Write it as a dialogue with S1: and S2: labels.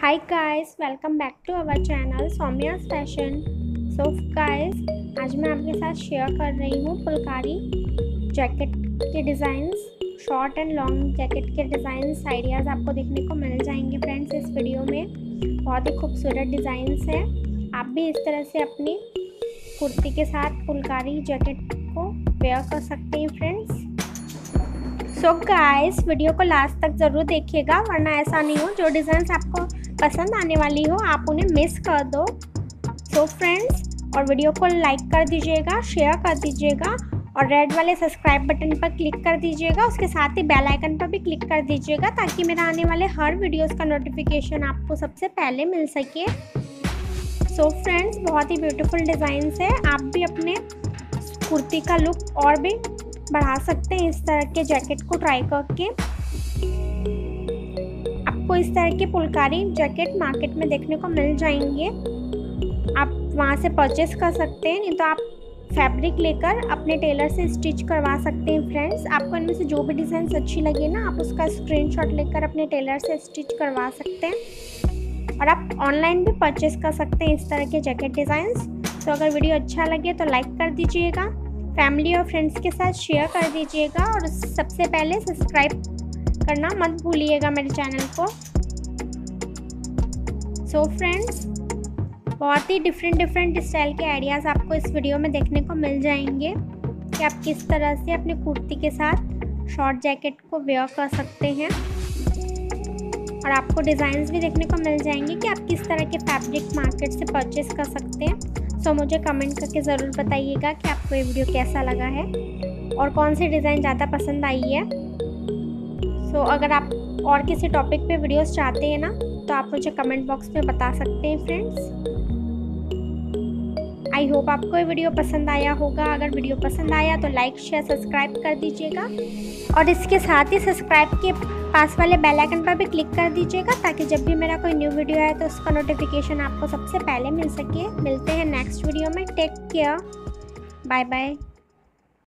S1: Hi guys, welcome back to our channel Saumya's fashion. So guys, आज मैं आपके साथ शेयर कर रही हूँ फुलकारी जैकेट के designs, short and long jacket के डिज़ाइंस आइडियाज़ आपको देखने को मिल जाएंगे फ्रेंड्स। इस वीडियो में बहुत ही खूबसूरत डिज़ाइंस है। आप भी इस तरह से अपनी कुर्ती के साथ फुलकारी जैकेट को वेयर कर सकते हैं फ्रेंड्स। सो गाइस, वीडियो को लास्ट तक ज़रूर देखिएगा, वरना ऐसा नहीं हो जो डिज़ाइंस आपको पसंद आने वाली हो आप उन्हें मिस कर दो। सो फ्रेंड्स, और वीडियो को लाइक कर दीजिएगा, शेयर कर दीजिएगा और रेड वाले सब्सक्राइब बटन पर क्लिक कर दीजिएगा। उसके साथ ही बेल आइकन पर भी क्लिक कर दीजिएगा ताकि मेरा आने वाले हर वीडियोस का नोटिफिकेशन आपको सबसे पहले मिल सके। सो फ्रेंड्स, बहुत ही ब्यूटीफुल डिज़ाइंस है। आप भी अपने कुर्ती का लुक और भी बढ़ा सकते हैं इस तरह के जैकेट को ट्राई करके। आपको इस तरह के फुलकारी जैकेट मार्केट में देखने को मिल जाएंगे, आप वहां से परचेस कर सकते हैं, नहीं तो आप फैब्रिक लेकर अपने टेलर से स्टिच करवा सकते हैं फ्रेंड्स। आपको इनमें से जो भी डिज़ाइन अच्छी लगे ना, आप उसका स्क्रीनशॉट लेकर अपने टेलर से स्टिच करवा सकते हैं और आप ऑनलाइन भी परचेस कर सकते हैं इस तरह के जैकेट डिज़ाइंस। तो अगर वीडियो अच्छा लगे तो लाइक कर दीजिएगा, फैमिली और फ्रेंड्स के साथ शेयर कर दीजिएगा और सबसे पहले सब्सक्राइब करना मत भूलिएगा मेरे चैनल को। सो फ्रेंड्स, बहुत ही डिफरेंट स्टाइल के आइडियाज़ आपको इस वीडियो में देखने को मिल जाएंगे कि आप किस तरह से अपनी कुर्ती के साथ शॉर्ट जैकेट को वेयर कर सकते हैं। और आपको डिज़ाइंस भी देखने को मिल जाएंगे कि आप किस तरह के फैब्रिक मार्केट से परचेस कर सकते हैं। सो मुझे कमेंट करके ज़रूर बताइएगा कि आपको ये वीडियो कैसा लगा है और कौन सी डिज़ाइन ज़्यादा पसंद आई है। सो अगर आप और किसी टॉपिक पे वीडियोस चाहते हैं ना, तो आप मुझे कमेंट बॉक्स में बता सकते हैं फ्रेंड्स। आई होप आपको ये वीडियो पसंद आया होगा। अगर वीडियो पसंद आया तो लाइक शेयर सब्सक्राइब कर दीजिएगा और इसके साथ ही सब्सक्राइब के पास वाले बेल आइकन पर भी क्लिक कर दीजिएगा ताकि जब भी मेरा कोई न्यू वीडियो आए तो उसका नोटिफिकेशन आपको सबसे पहले मिल सके। मिलते हैं नेक्स्ट वीडियो में। Take care, bye bye.